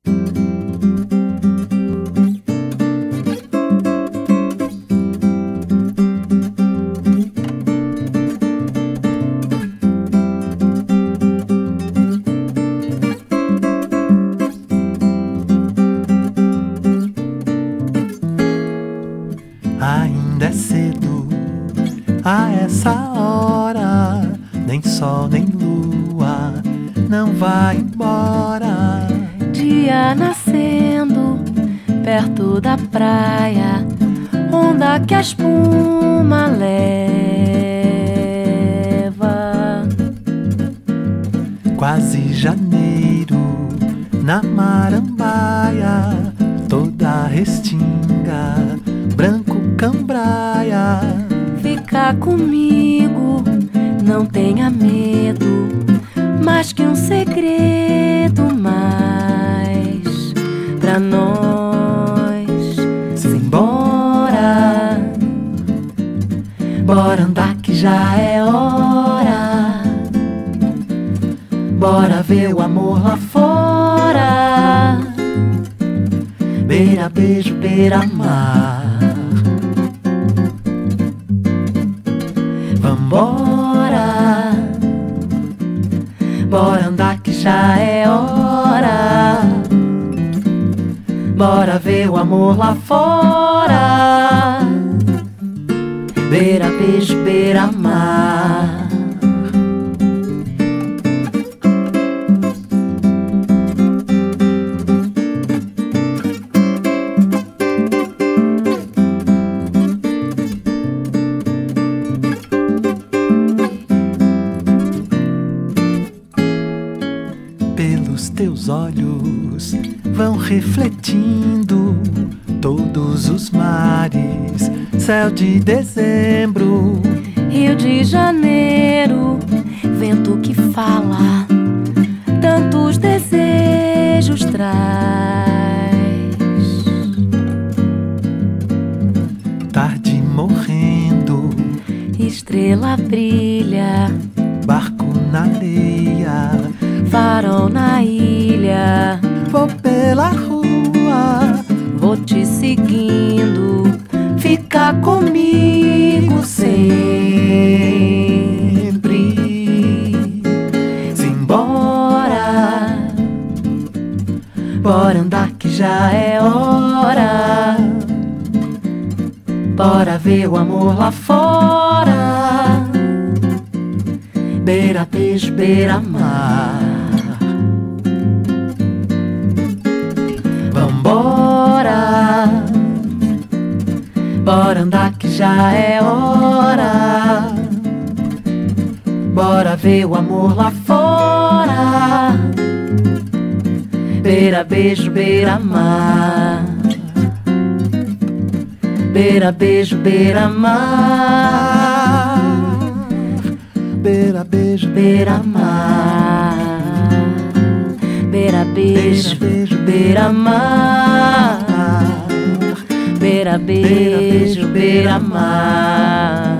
Ainda é cedo a essa hora, nem sol nem lua não vai embora. Dia nascendo perto da praia, onda que a espuma leva. Quase janeiro na Marambaia, toda restinga, branco cambraia. Fica comigo, não tenha medo, mais que um segredo mais pra nós. Simbora, bora andar que já é hora. Bora ver o amor lá fora. Beira, beijo, beira, mar. Vambora, bora andar que já é hora. Bora ver o amor lá fora. Beira, beijo, beira, mar. Pelos teus olhos vão refletindo todos os mares, céu de dezembro, Rio de Janeiro, vento que fala, tantos desejos traz. tarde morrendo, Estrela brilha, barco na areia, farol na ilha. vou pela rua, Vou te seguindo, fica comigo sempre. simbora, Bora andar que já é hora. Bora ver o amor lá fora. Beira, beijo, beira, mar. Vambora, bora andar que já é hora. Bora ver o amor lá fora. Beira, beijo, beira, mar. Beira, beijo, beira, mar. beira, beijo, Beira, mar. Beira, beijo, beira, mar. Beira, beijo, beira, mar.